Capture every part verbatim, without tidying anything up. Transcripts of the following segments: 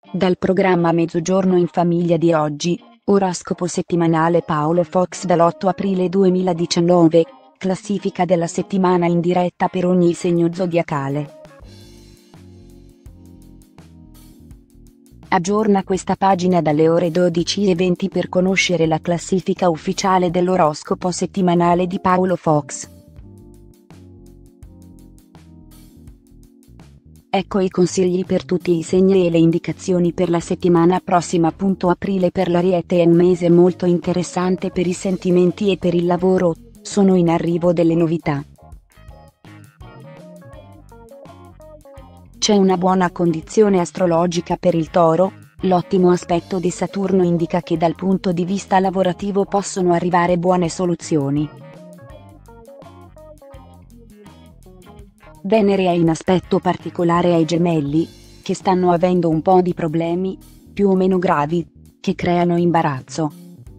Dal programma Mezzogiorno in Famiglia di oggi, oroscopo settimanale Paolo Fox dall'otto aprile duemiladiciannove, classifica della settimana in diretta per ogni segno zodiacale. Aggiorna questa pagina dalle ore dodici e venti per conoscere la classifica ufficiale dell'oroscopo settimanale di Paolo Fox. Ecco i consigli per tutti i segni e le indicazioni per la settimana prossima. Aprile per l'Ariete è un mese molto interessante per i sentimenti e per il lavoro, sono in arrivo delle novità. C'è una buona condizione astrologica per il Toro, l'ottimo aspetto di Saturno indica che dal punto di vista lavorativo possono arrivare buone soluzioni. Venere è in aspetto particolare ai Gemelli, che stanno avendo un po' di problemi, più o meno gravi, che creano imbarazzo.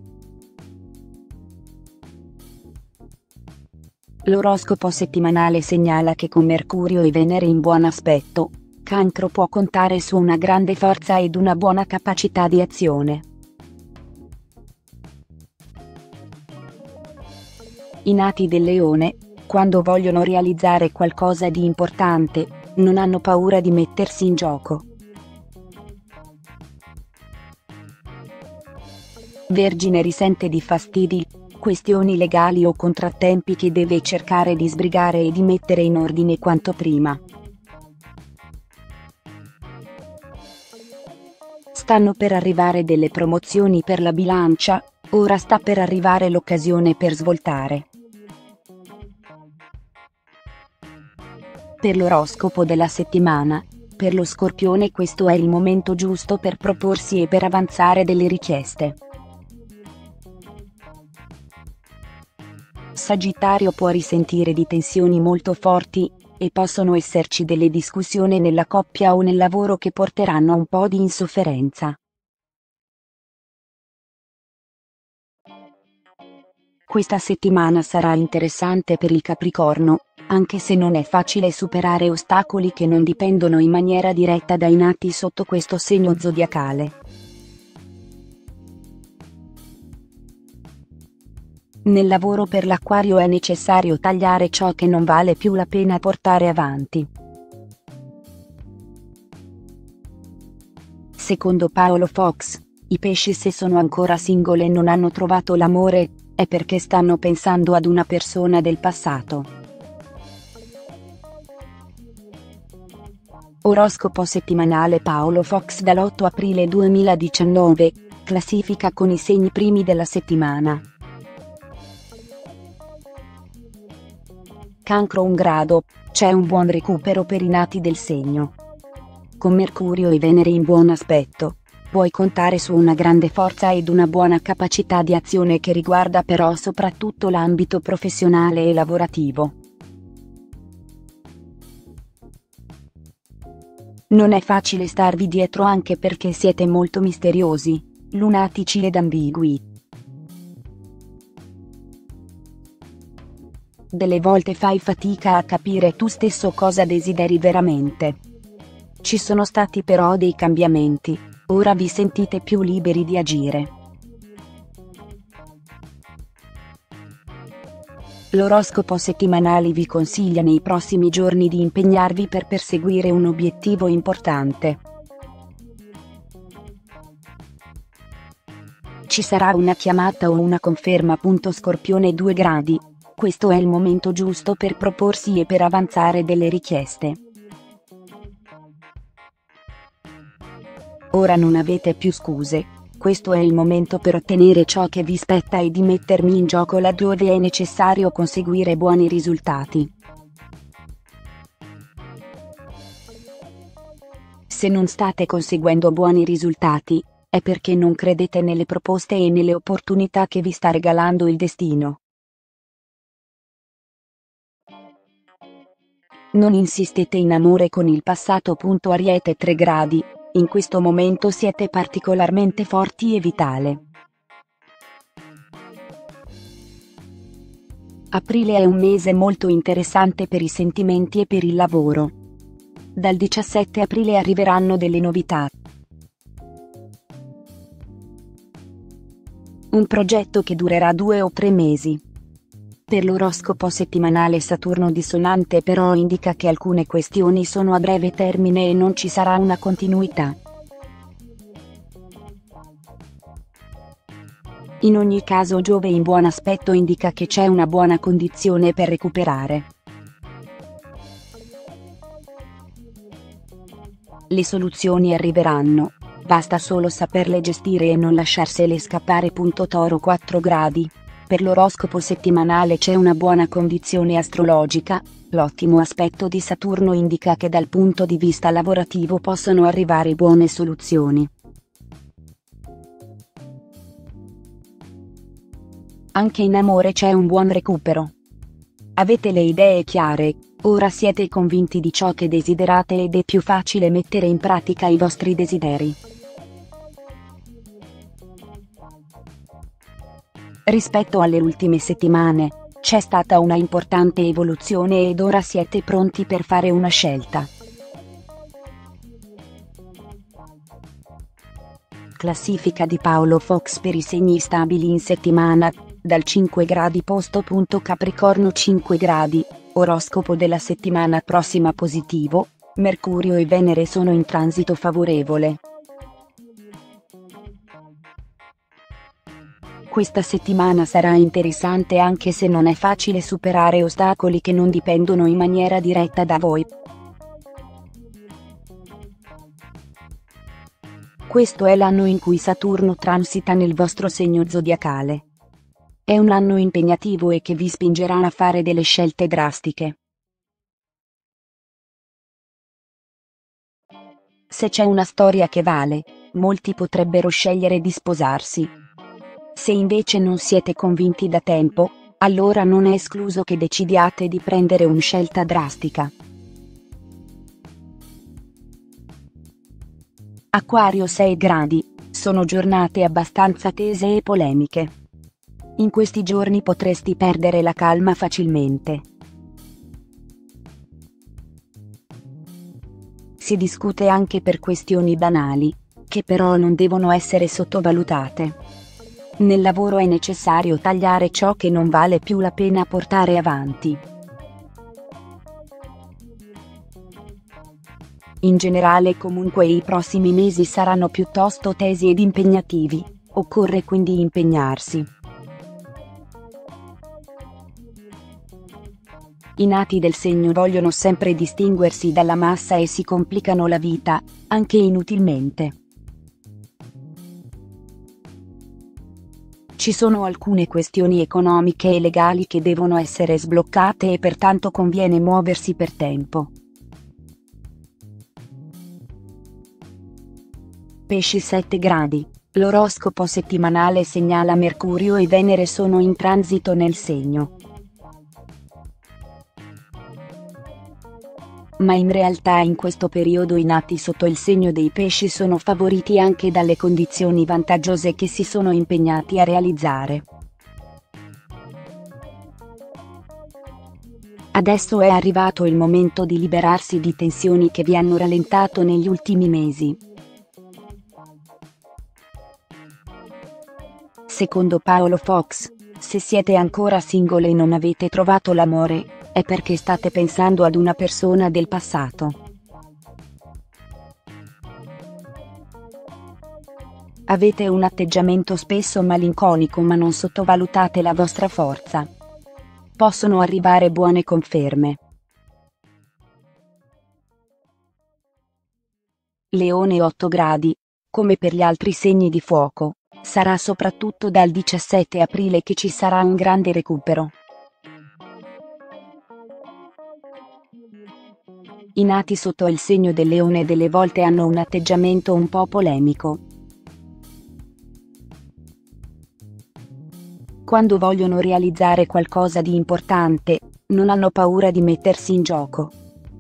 L'oroscopo settimanale segnala che con Mercurio e Venere in buon aspetto, Cancro può contare su una grande forza ed una buona capacità di azione. I nati del Leone, quando vogliono realizzare qualcosa di importante, non hanno paura di mettersi in gioco. Vergine risente di fastidi, questioni legali o contrattempi che deve cercare di sbrigare e di mettere in ordine quanto prima. Stanno per arrivare delle promozioni per la Bilancia, ora sta per arrivare l'occasione per svoltare. Per l'oroscopo della settimana, per lo Scorpione questo è il momento giusto per proporsi e per avanzare delle richieste. Sagittario può risentire di tensioni molto forti, e possono esserci delle discussioni nella coppia o nel lavoro che porteranno a un po' di insofferenza. Questa settimana sarà interessante per il Capricorno, anche se non è facile superare ostacoli che non dipendono in maniera diretta dai nati sotto questo segno zodiacale. Nel lavoro per l'Acquario è necessario tagliare ciò che non vale più la pena portare avanti. Secondo Paolo Fox, i pesci se sono ancora single e non hanno trovato l'amore, è perché stanno pensando ad una persona del passato. Oroscopo settimanale Paolo Fox dall'otto aprile duemiladiciannove, classifica con i segni primi della settimana. Cancro un grado, c'è un buon recupero per i nati del segno. Con Mercurio e Venere in buon aspetto, puoi contare su una grande forza ed una buona capacità di azione che riguarda però soprattutto l'ambito professionale e lavorativo. Non è facile starvi dietro anche perché siete molto misteriosi, lunatici ed ambigui. Delle volte fai fatica a capire tu stesso cosa desideri veramente. Ci sono stati però dei cambiamenti, ora vi sentite più liberi di agire. L'oroscopo settimanale vi consiglia nei prossimi giorni di impegnarvi per perseguire un obiettivo importante. Ci sarà una chiamata o una conferma. Scorpione due gradi, questo è il momento giusto per proporsi e per avanzare delle richieste. Ora non avete più scuse, questo è il momento per ottenere ciò che vi spetta e di mettermi in gioco laddove è necessario conseguire buoni risultati. Se non state conseguendo buoni risultati, è perché non credete nelle proposte e nelle opportunità che vi sta regalando il destino. Non insistete in amore con il passato. Ariete tre gradi, in questo momento siete particolarmente forti e vitale. Aprile è un mese molto interessante per i sentimenti e per il lavoro. Dal diciassette aprile arriveranno delle novità. Un progetto che durerà due o tre mesi. Per l'oroscopo settimanale Saturno dissonante però indica che alcune questioni sono a breve termine e non ci sarà una continuità. In ogni caso Giove in buon aspetto indica che c'è una buona condizione per recuperare. Le soluzioni arriveranno, basta solo saperle gestire e non lasciarsele scappare. Toro quattro gradi. Per l'oroscopo settimanale c'è una buona condizione astrologica, l'ottimo aspetto di Saturno indica che dal punto di vista lavorativo possono arrivare buone soluzioni. Anche in amore c'è un buon recupero. Avete le idee chiare, ora siete convinti di ciò che desiderate ed è più facile mettere in pratica i vostri desideri. Rispetto alle ultime settimane, c'è stata una importante evoluzione ed ora siete pronti per fare una scelta. Classifica di Paolo Fox per i segni stabili in settimana, dal cinque gradi posto. Capricorno cinque gradi, oroscopo della settimana prossima positivo, Mercurio e Venere sono in transito favorevole. Questa settimana sarà interessante anche se non è facile superare ostacoli che non dipendono in maniera diretta da voi. Questo è l'anno in cui Saturno transita nel vostro segno zodiacale. È un anno impegnativo e che vi spingerà a fare delle scelte drastiche. Se c'è una storia che vale, molti potrebbero scegliere di sposarsi. Se invece non siete convinti da tempo, allora non è escluso che decidiate di prendere una scelta drastica. Acquario sei gradi, sono giornate abbastanza tese e polemiche. In questi giorni potresti perdere la calma facilmente. Si discute anche per questioni banali, che però non devono essere sottovalutate. Nel lavoro è necessario tagliare ciò che non vale più la pena portare avanti. In generale comunque i prossimi mesi saranno piuttosto tesi ed impegnativi, occorre quindi impegnarsi. I nati del segno vogliono sempre distinguersi dalla massa e si complicano la vita, anche inutilmente. Ci sono alcune questioni economiche e legali che devono essere sbloccate e pertanto conviene muoversi per tempo. Pesci sette gradi, l'oroscopo settimanale segnala Mercurio e Venere sono in transito nel segno. Ma in realtà in questo periodo i nati sotto il segno dei pesci sono favoriti anche dalle condizioni vantaggiose che si sono impegnati a realizzare. Adesso è arrivato il momento di liberarsi di tensioni che vi hanno rallentato negli ultimi mesi. Secondo Paolo Fox, se siete ancora single e non avete trovato l'amore, è perché state pensando ad una persona del passato. Avete un atteggiamento spesso malinconico ma non sottovalutate la vostra forza. Possono arrivare buone conferme. Leone otto gradi, come per gli altri segni di fuoco, sarà soprattutto dal diciassette aprile che ci sarà un grande recupero. I nati sotto il segno del leone delle volte hanno un atteggiamento un po' polemico. Quando vogliono realizzare qualcosa di importante, non hanno paura di mettersi in gioco.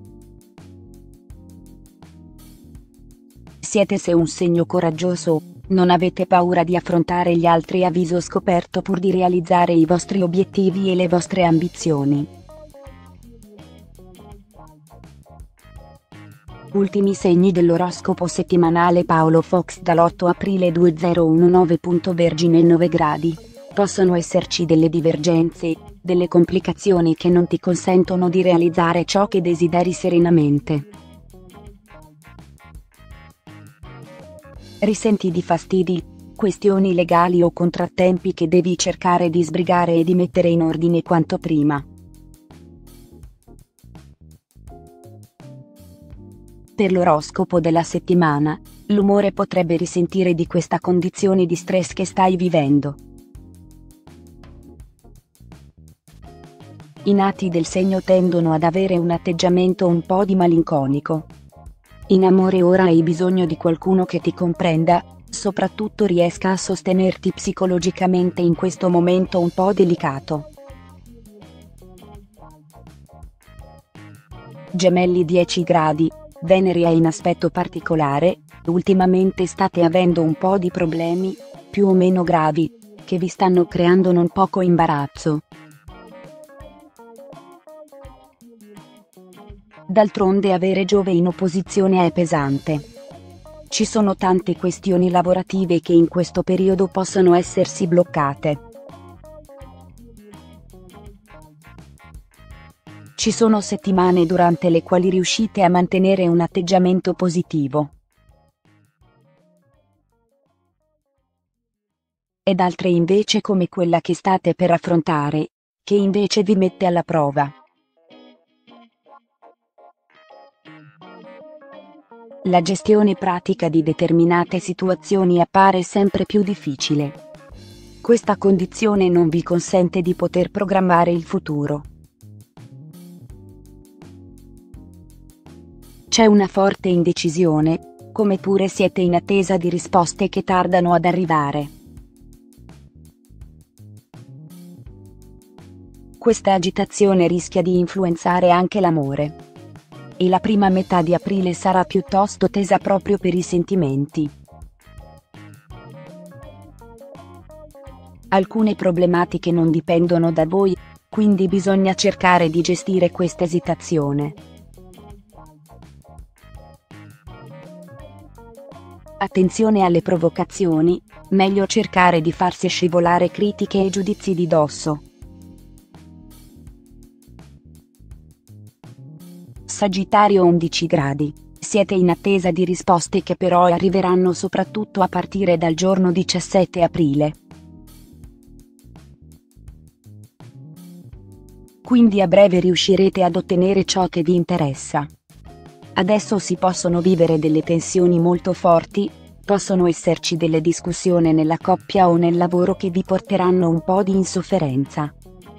Siete se un segno coraggioso, non avete paura di affrontare gli altri a viso scoperto pur di realizzare i vostri obiettivi e le vostre ambizioni. Ultimi segni dell'oroscopo settimanale Paolo Fox dall'otto aprile duemiladiciannove. Vergine nove gradi. Possono esserci delle divergenze, delle complicazioni che non ti consentono di realizzare ciò che desideri serenamente. Risenti di fastidi, questioni legali o contrattempi che devi cercare di sbrigare e di mettere in ordine quanto prima. Per l'oroscopo della settimana, l'umore potrebbe risentire di questa condizione di stress che stai vivendo. I nati del segno tendono ad avere un atteggiamento un po' di malinconico. In amore ora hai bisogno di qualcuno che ti comprenda, soprattutto riesca a sostenerti psicologicamente in questo momento un po' delicato. Gemelli dieci gradi. Venere è in aspetto particolare, ultimamente state avendo un po' di problemi, più o meno gravi, che vi stanno creando non poco imbarazzo. D'altronde avere Giove in opposizione è pesante. Ci sono tante questioni lavorative che in questo periodo possono essersi bloccate. Ci sono settimane durante le quali riuscite a mantenere un atteggiamento positivo. Ed altre invece come quella che state per affrontare, che invece vi mette alla prova. La gestione pratica di determinate situazioni appare sempre più difficile. Questa condizione non vi consente di poter programmare il futuro. C'è una forte indecisione, come pure siete in attesa di risposte che tardano ad arrivare. Questa agitazione rischia di influenzare anche l'amore. E la prima metà di aprile sarà piuttosto tesa proprio per i sentimenti. Alcune problematiche non dipendono da voi, quindi bisogna cercare di gestire questa esitazione. Attenzione alle provocazioni, meglio cercare di farsi scivolare critiche e giudizi di dosso. Sagittario undici gradi. Siete in attesa di risposte che però arriveranno soprattutto a partire dal giorno diciassette aprile. Quindi a breve riuscirete ad ottenere ciò che vi interessa. Adesso si possono vivere delle tensioni molto forti, possono esserci delle discussioni nella coppia o nel lavoro che vi porteranno un po' di insofferenza.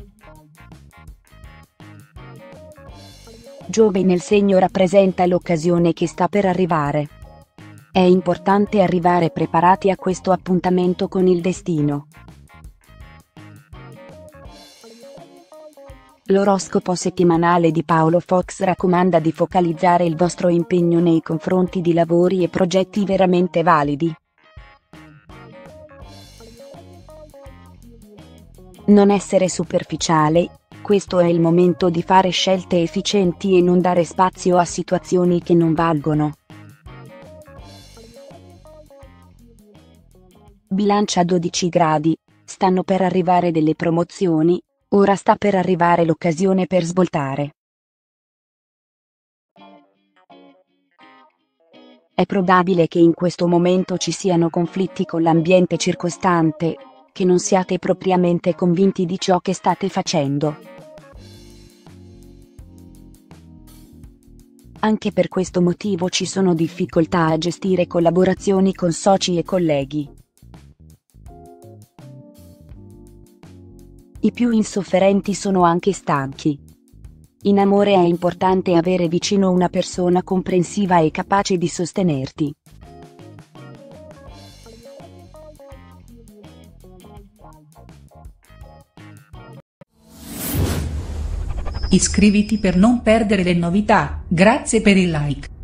Giove nel segno rappresenta l'occasione che sta per arrivare. È importante arrivare preparati a questo appuntamento con il destino. L'oroscopo settimanale di Paolo Fox raccomanda di focalizzare il vostro impegno nei confronti di lavori e progetti veramente validi. Non essere superficiale, questo è il momento di fare scelte efficienti e non dare spazio a situazioni che non valgono. Bilancia dodici gradi, stanno per arrivare delle promozioni. Ora sta per arrivare l'occasione per svoltare. È probabile che in questo momento ci siano conflitti con l'ambiente circostante, che non siate propriamente convinti di ciò che state facendo. Anche per questo motivo ci sono difficoltà a gestire collaborazioni con soci e colleghi. I più insofferenti sono anche stanchi. In amore è importante avere vicino una persona comprensiva e capace di sostenerti. Iscriviti per non perdere le novità, grazie per il like.